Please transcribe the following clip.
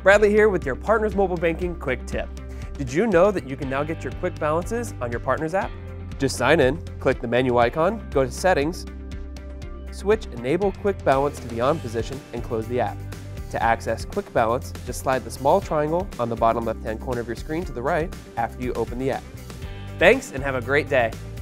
Bradley here with your Partners Mobile Banking quick tip. Did you know that you can now get your quick balances on your Partners app? Just sign in, click the menu icon, go to Settings, switch Enable Quick Balance to the on position, and close the app. To access Quick Balance, just slide the small triangle on the bottom left-hand corner of your screen to the right after you open the app. Thanks, and have a great day.